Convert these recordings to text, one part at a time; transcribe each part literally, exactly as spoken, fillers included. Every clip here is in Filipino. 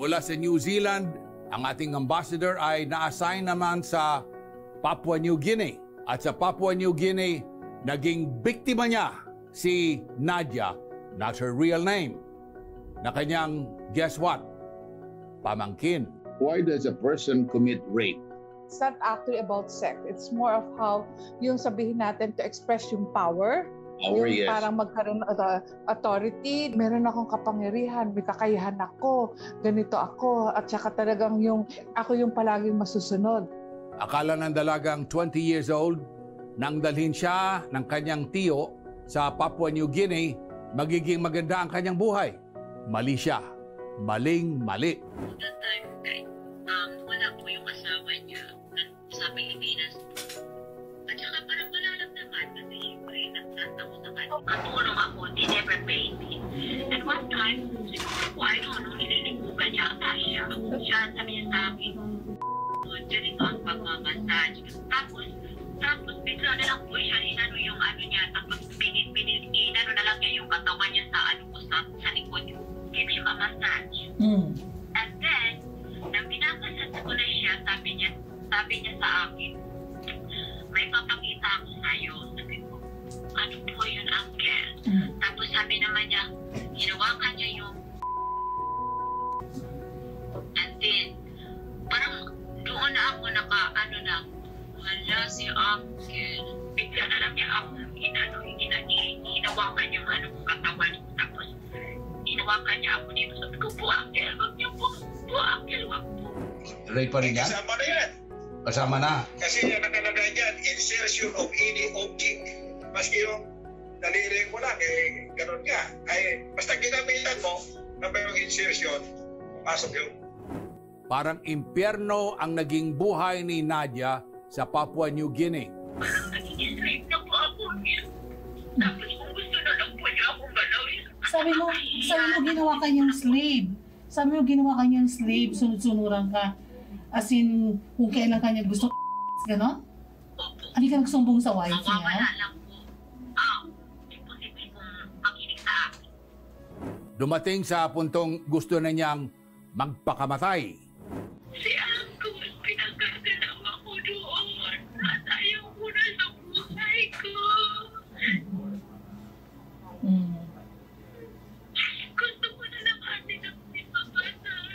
Mula sa New Zealand, ang ating ambassador ay na-assign naman sa Papua New Guinea. At sa Papua New Guinea, naging biktima niya si Nadia, not her real name, na kanyang, guess what? Pamangkin. Why does a person commit rape? It's not actually about sex. It's more of how yung sabihin natin to express yung power. Power, yung yes. Parang magkaroon ng authority. Meron akong kapangyarihan, may kakayahan ako, ganito ako. At saka talagang yung ako yung palaging masusunod. Akala ng dalagang twenty years old, nang dalhin siya ng kanyang tiyo sa Papua New Guinea, magiging maganda ang kanyang buhay. Mali siya. Maling mali. That time, okay, um, wala po yung asawa niya sa Pilipinas. At saka parang wala lang naman kasi siyempre nagtatawa sa kanya. Katulong ako, they never paid me. And one time, siguro po, I don't know, nililimugan niya ata siya. Siya, sabi niya sa akin, ganito ang pagmamassage. Tapos, tapos bigla na lang po siya, inano yung ano niya, tapos pinit, pinit, inano na lang niya yung katawan niya sa ano ko, sa, sa likod niya. Give him a massage. Mm. And then, nang pinapasad ko na siya, sabi niya, sabi niya sa akin, may papakita ako sa'yo. Sabi ko, ano po yun, uncle? Mm. Tapos sabi naman niya, hinawakan niya yung and then, parang doon na ako naka, ano na, wala si uncle. Bigla na lang niya ako, inano, hinawakan yung ano, katawan. Tapos, hinawakan niya ako dito. Sabi ko, po, uncle, wag niyo po. Po, uncle, wag po. Rape pa rin yan? Kasama na yan. Kasama na. Kasi yan nakalagay dyan, insertion of any object. Maski yung daliri mo lang, eh, ganun ka. Ay, basta ginamitan mo, na yung insertion, pasok yun. Parang impyerno ang naging buhay ni Nadia sa Papua New Guinea. Parang naging slave na po ako niya. Tapos kung gusto na lang po niya akong galawin. Sabi mo, sabi mo ginawa ka niyang slave. Sabi mo ginawa ka niyang slave, sunod-sunuran ka. As in, kung kailan ka niya gusto, gano'n? Hindi ka nagsumbong sa wife niya? Mawawala lang po. Ah, imposible kong makinig sa akin. Dumating sa puntong gusto na niyang magpakamatay. Si Uncle, pinagkagalaw ako doon. At ayaw ko na sa buhay ko. Mm. Gusto ko na lang atin ang ipapatay.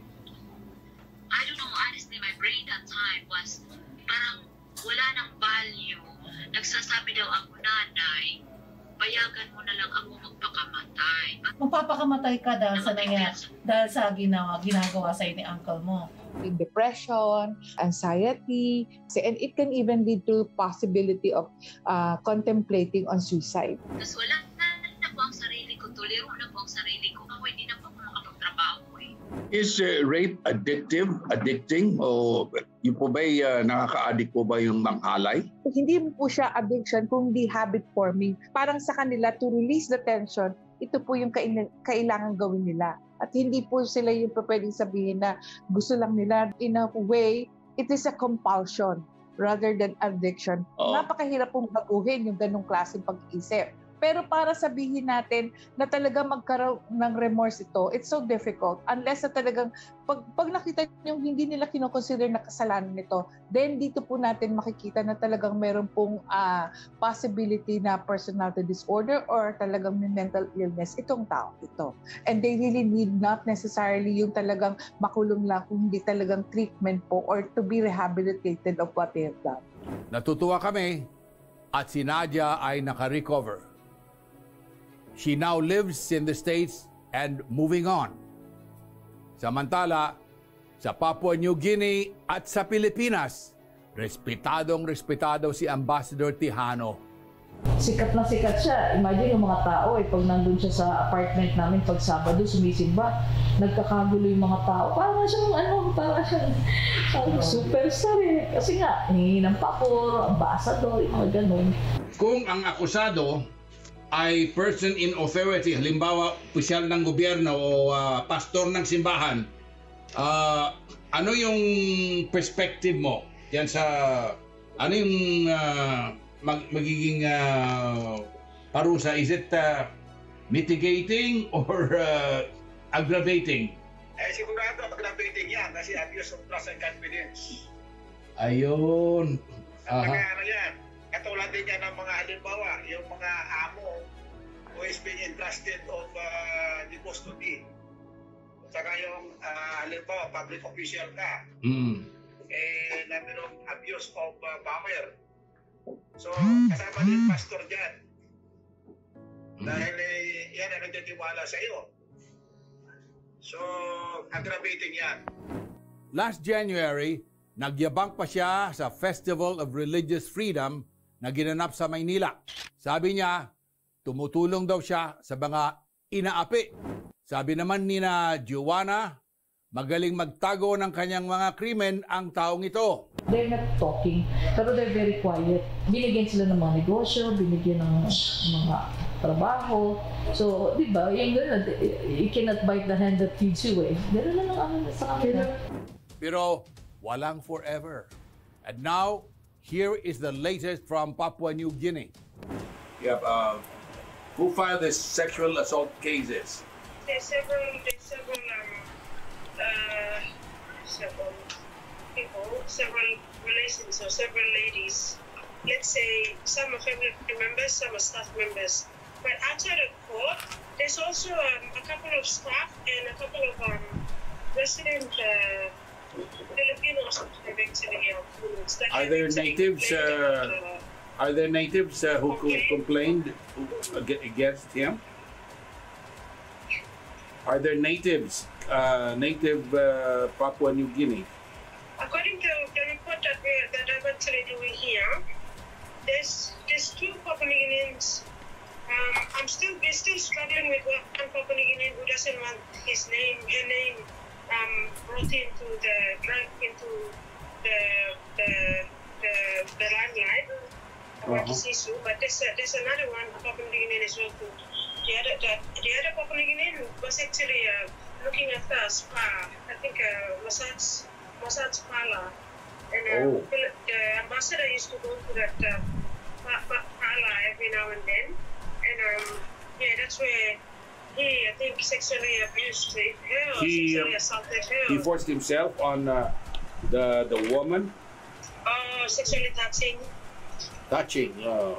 I don't know, honestly, my brain that time was parang wala nang value. Nagsasabi daw ako, nanay, payagan mo na lang ako magpakamatay. Magpapakamatay ka dahil sa nangyari, dahil sa ginawa, ginagawa sa'yo ni uncle mo. In depression, anxiety, and it can even lead to possibility of uh, contemplating on suicide. Tapos wala na po ang sarili ko, tuliro na po ang sarili ko. Ako hindi na po ako makapagtrabaho eh. Is uh, rape addictive, addicting? O yung po ba'y uh, nakaka-addict po ba yung manghalay? Hindi po siya addiction, kundi habit forming. Parang sa kanila, to release the tension, ito po yung kailangan gawin nila. At hindi po sila yung pwedeng sabihin na gusto lang nila. In a way, it is a compulsion rather than addiction. Oh. Napakahirap pong baguhin yung ganong klaseng pag-iisip. Pero para sabihin natin na talaga magkaroon ng remorse ito, it's so difficult. Unless na talagang, pag, pag nakita nyo hindi nila kinoconsider na kasalanan nito, then dito po natin makikita na talagang meron pong uh, possibility na personality disorder or talagang may mental illness itong tao ito. And they really need not necessarily yung talagang makulong lang, kundi talagang treatment po or to be rehabilitated of what they have done. Natutuwa kami at si Nadia ay naka-recover. She now lives in the States and moving on. Samantala, sa Papua New Guinea at sa Pilipinas, respetadong respetado si Ambassador Tejano. Sikat na sikat siya. Imagine yung mga tao, eh, pag nandun siya sa apartment namin, pag Sabado, sumisimba, nagkakagulo yung mga tao. Parang siyang, ano, parang siyang uh, superstar eh. Kasi nga, hingi ng pakor, ambassador, yung mga ganun. Kung ang akusado ay person in authority, halimbawa, opisyal ng gobyerno o uh, pastor ng simbahan, uh, ano yung perspective mo yan sa, ano yung uh, mag, magiging uh, parusa? Is it uh, mitigating or uh, aggravating Eh, sigurado magna-meeting yan kasi abuse of trust and confidence. Ayun. At Aha. mga ano yan, katulad din yan ng mga halimbawa, yung mga amo who is being entrusted of uh, the custody. Saka yung uh, halimbawa, public official ka, Mm. eh, na merong abuse of uh, power. So, kasama din pastor dyan. Dahil eh, yan ang nagtitiwala sa iyo. So, aggravating yan. Last January, nagyabang pa siya sa Festival of Religious Freedom na ginanap sa Maynila. Sabi niya, tumutulong daw siya sa mga inaapi. Sabi naman ni na Joanna, magaling magtago ng kanyang mga krimen ang taong ito. They're not talking, pero they're very quiet. Binigyan sila ng mga negosyo, binigyan ng mga trabaho. So, di ba, yung gano'n, you cannot bite the hand that feeds you eh. Gano'n na lang ano sa kanila. Pero walang forever. And now, here is the latest from Papua New Guinea. Yep, uh, who filed these sexual assault cases? There's several, there's several, um, uh, several people, several relations or several ladies. Let's say some are family members, some are staff members. But outside of court, there's also um, a couple of staff and a couple of um, resident uh, Filipinos who have actually uh, that Are have there actually natives, complained uh, about, uh, Are there natives uh, who Okay. complained ag- against him? Are there natives, uh, native uh, Papua New Guinea? According to the report that we that I'm actually doing here, there's there's two Papua New Guineans. Um, I'm still we're still struggling with one Papua New Guinean who doesn't want his name her name um, brought into the drag into the the the, the limelight about Uh-huh. this issue. But there's a, there's another one Papua New Guinean as well too. The other the, the other Papua New Guinean was actually uh, looking at the spa. I think uh, massage massage parlor. And uh, Oh. the ambassador used to go to that uh, pa- pa- parlor every now and then. And um, yeah, that's where he, I think, sexually abused her or He, sexually uh, assaulted her. He forced himself on uh, the the woman, Or sexually touching touching uh,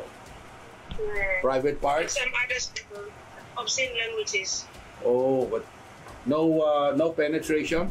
uh, private and parts. some others uh, obscene languages. Oh, but no, uh, no penetration.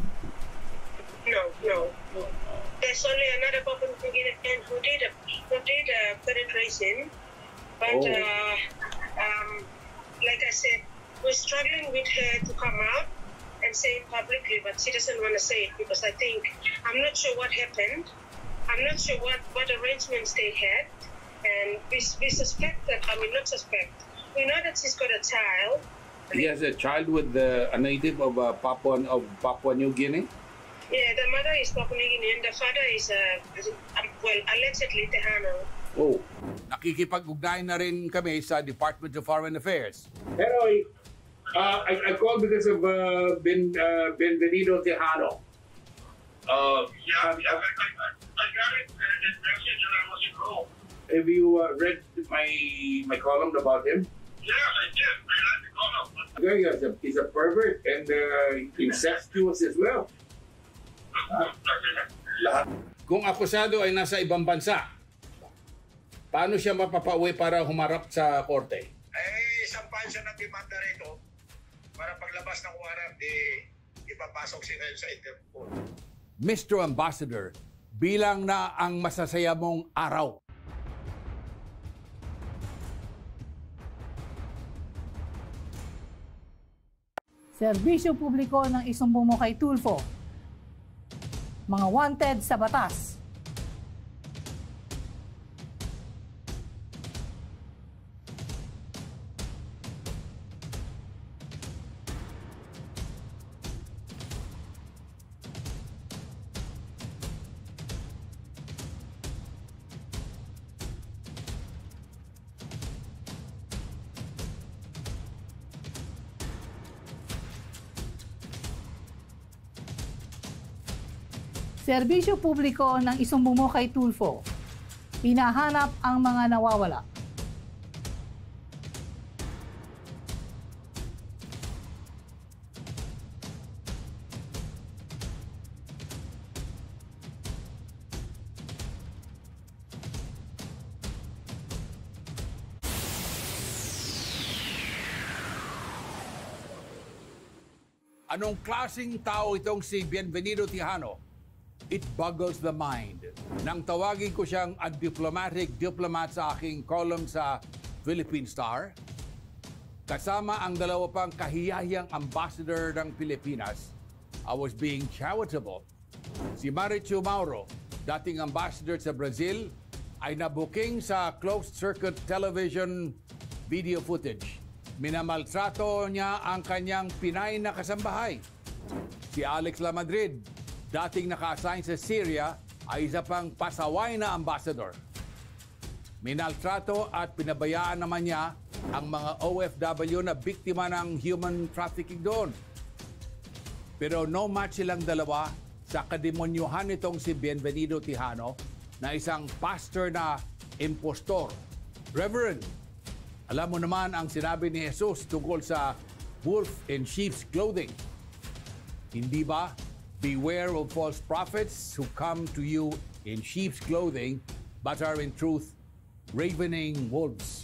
No, no, no. There's only another Papua New Guinean who did a who did a penetration, but Oh. uh, um, like I said, we're struggling with her to come out and say it publicly, but she doesn't want to say it because I think I'm not sure what happened. I'm not sure what, what arrangements they had, and we we suspect that I mean not suspect. We know that she's got a child. He has a child with uh, a native of uh, Papua of Papua New Guinea. Yeah, the mother is Papua New Guinean. The father is uh, um, well allegedly Tejano. Oh, nakikipag-ugnayan na rin kami sa Department of Foreign Affairs. Pero uh, I, I called because of uh, Ben, uh, Benvenido Tejano. Uh, Yeah, yeah, I, I, I got it, uh, that message and I was in Rome. have you uh, read my my column about him? Yeah, I did. I like the column. Yeah, he's a, he's a pervert and uh, incestuous as well. Lahat. Kung akusado ay nasa ibang bansa, paano siya mapapauwi para humarap sa korte? Eh, sampahan siya ng demanda rito para paglabas ng warrant, eh, ipapasok siya sa Interpol. Mister Ambassador, bilang na ang masasaya mong araw. Serbisyo publiko ng isumbong mo kay Tulfo. Mga wanted sa batas. Serbisyo publiko ng isumbong mo kay Tulfo. Hinahanap ang mga nawawala. Anong klaseng tao itong si Bienvenido Tejano? It boggles the mind. Nang tawagin ko siyang a diplomatic diplomat sa aking column sa Philippine Star, kasama ang dalawa pang kahiyahiyang ambassador ng Pilipinas, I was being charitable. Si Marichu Mauro, dating ambassador sa Brazil, ay nabuking sa closed-circuit television video footage. Minamaltrato niya ang kanyang Pinay na kasambahay. Si Alex Lamadrid, dating naka-assign sa Syria, ay isa pang pasaway na ambassador. Minaltrato at pinabayaan naman niya ang mga O F W na biktima ng human trafficking doon. Pero no match silang dalawa sa kademonyuhan nitong si Bienvenido Tejano na isang pastor na impostor. Reverend, alam mo naman ang sinabi ni Jesus tungkol sa wolf in sheep's clothing. Hindi ba? Beware of false prophets who come to you in sheep's clothing but are in truth ravening wolves.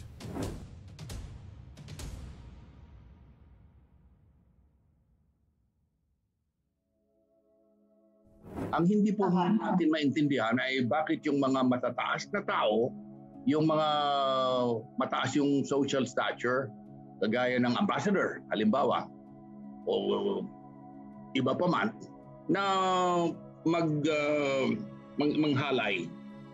Ang hindi po natin maintindihan ay bakit yung mga matataas na tao, yung mga mataas yung social stature, kagaya ng ambassador, halimbawa, o iba pa man, na mag, uh, mag manghalay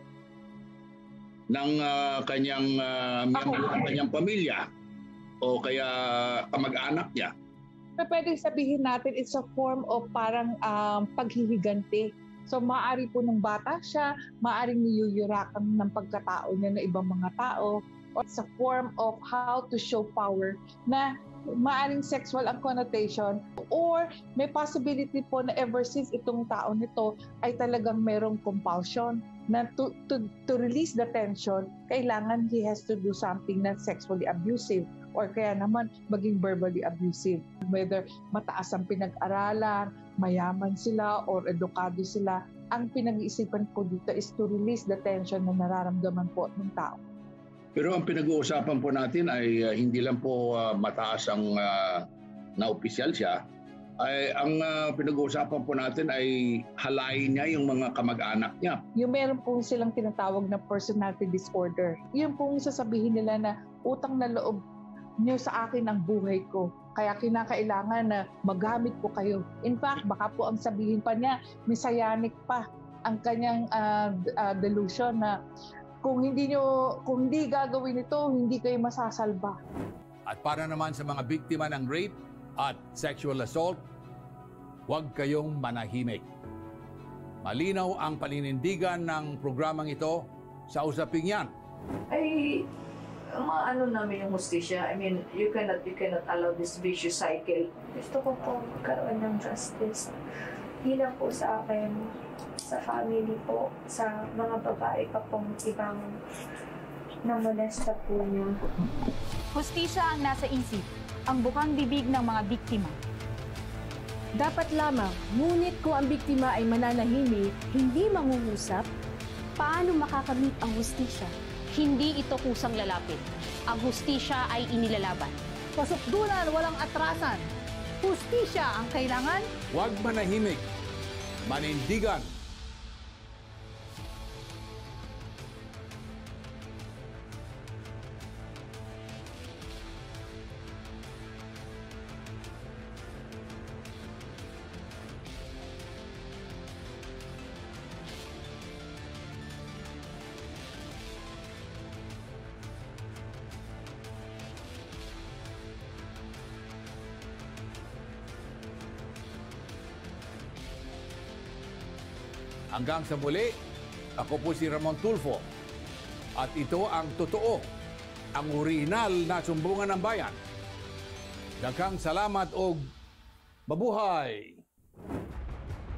ng uh, kanyang uh, miyembro ng kanyang pamilya o kaya kamag-anak niya. So, pwedeng sabihin natin it's a form of parang um, paghihiganti. So maaari po ng bata siya, maaring niyuyurakan ng pagkatao niya ng ibang mga tao. Or it's a form of how to show power na maaring sexual ang connotation, or may possibility po na ever since itong tao nito ay talagang merong compulsion na to, to, to release the tension, kailangan he has to do something na sexually abusive or kaya naman maging verbally abusive. Whether mataas ang pinag-aralan, mayaman sila or edukado sila, ang pinag-iisipan po dito is to release the tension na nararamdaman po ng tao. Pero ang pinag-uusapan po natin ay uh, hindi lang po uh, mataas ang uh, na opisyal siya, ay ang uh, pinag-uusapan po natin ay halayin niya yung mga kamag-anak niya. Yung meron po silang tinatawag na personality disorder. Yun pong sasabihin nila na utang na loob niyo sa akin ang buhay ko. Kaya kinakailangan na magamit ko kayo. In fact, baka po ang sabihin pa niya, messianic pa ang kanyang uh, uh, delusion na kung hindi nyo, kung hindi gagawin ito, hindi kayo masasalba. At para naman sa mga biktima ng rape at sexual assault, huwag kayong manahimik. Malinaw ang paninindigan ng programang ito sa usaping yan. Ay, maano namin yung hustisya. I mean, you cannot, you cannot allow this vicious cycle. Gusto ko po magkaroon ng justice. Hindi lang po sa akin, sa family po, sa mga babae pa pong ibang namolesta po niya. Hustisya ang nasa isip, ang bukang bibig ng mga biktima. Dapat lamang, ngunit kung ang biktima ay mananahimik, hindi mangungusap, paano makakamit ang hustisya? Hindi ito kusang lalapit. Ang hustisya ay inilalaban. Pasukdulan, walang atrasan. Hustisya ang kailangan. Huwag manahimik. Manindigan. Hanggang sa muli, ako po si Ramon Tulfo. At ito ang totoo, ang orihinal na sumbungan ng bayan. Daghang salamat o mabuhay!